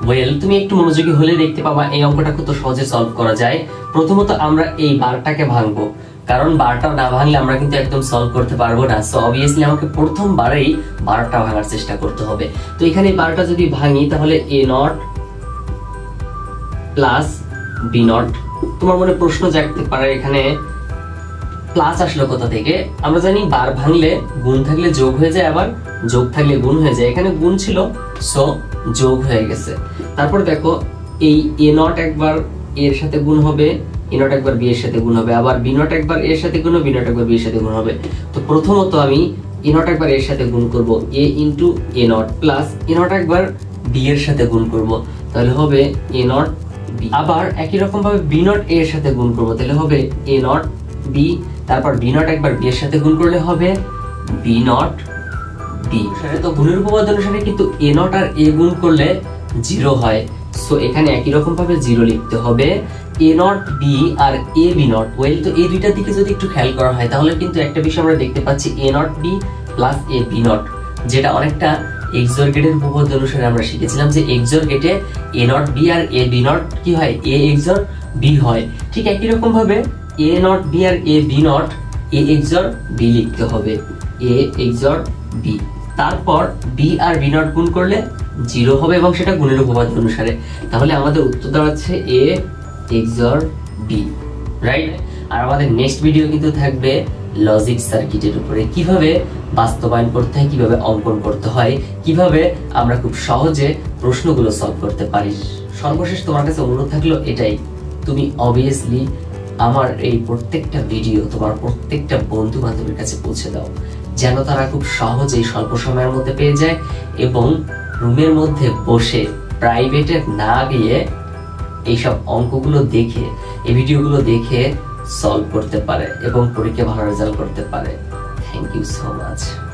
Well, তুমি একটু মনোযোগী হলে দেখতে পাবা এই অঙ্কটা কত সহজে সলভ করা যায়। প্রথমত আমরা এই বারটাকে ভাঙবো, কারণ বারটা না ভাঙলে আমরা কিন্তু একদম সলভ করতে পারবো না। সো অবভিয়াসলি আমাকে প্রথমবারেই বারটা ভাঙার চেষ্টা করতে হবে। তো এখানে বারটা যদি ভাঙি তাহলে a not plus b not. তোমার মনে প্রশ্ন জাগতে পারে এখানে প্লাস আসলো কোথা থেকে? আমরা জানি বার ভাঙলে গুণ থাকলে যোগ হয়ে যায়, আবার যোগ থাকলে গুণ হয়ে যায়। এখানে গুণ ছিল, সো যোগ হয়ে গেছে। তারপর দেখো এই a নট একবার এর সাথে গুণ হবে, a নট একবার b এর সাথে গুণ হবে, আবার b নট একবার এর সাথে গুণ হবে, b নট একবার b এর সাথে গুণ হবে। তো প্রথমত আমি a নট একবার এর সাথে গুণ করব, a into a not plus a not একবার b এর সাথে গুণ করব, তাহলে হবে a নট b। আবার একই রকম ভাবে b নট a এর সাথে গুণ করব, তাহলে হবে a নট b। তারপর b নট একবার b এর সাথে গুণ করলে হবে b নট b। তো গুণের উপপাদ্য অনুসারে কিন্তু a নট আর a গুণ করলে 0 হয়। সো এখানে একই রকম ভাবে 0 লিখতে হবে। a নট b আর a b নট, ওয়েল তো এই দুইটার দিকে যদি একটু খেয়াল করা হয় তাহলে কিন্তু একটা বিষয় আমরা দেখতে পাচ্ছি a not b plus a b not, যেটা অনেকটা XOR গেটের উপপাদ্য অনুসারে আমরা শিখেছিলাম যে XOR গেটে a নট b আর a b নট কি হয়, a XOR b হয়। ঠিক একই রকম ভাবে a নট b আর a b not a XOR b লিখতে হবে, a XOR b। তারপর b আর b নট গুণ করলে 0 হবে এবং সেটা গুণের উপপাদ্য অনুসারে। তাহলে আমাদের উত্তর দাঁড়াচ্ছে a XOR b, রাইট? আর আমাদের নেক্সট ভিডিও কিন্তু থাকবে লজিক সার্কিটের উপরে, কিভাবে বাস্তবায়ন করতে হয়, কিভাবে অঙ্কন করতে হয়, কিভাবে আমরা খুব সহজে প্রশ্নগুলো সলভ করতে পারি। সর্বশেষ তোমার কাছে অনুরোধ থাকলো এটাই, তুমি অবভিয়াসলি আমার এই প্রত্যেকটা ভিডিও তোমার প্রত্যেকটা বন্ধু বান্ধবের কাছে পৌঁছে দাও, যেন তারা খুব সহজেই স্বল্প সময়ের মধ্যে পেয়ে যায় এবং রুমের মধ্যে বসে প্রাইভেটে না গিয়ে এইসব অঙ্কগুলো দেখে, এই ভিডিওগুলো দেখে সলভ করতে পারে এবং পরীক্ষা ভালো রেজাল্ট করতে পারে। Thank you so much.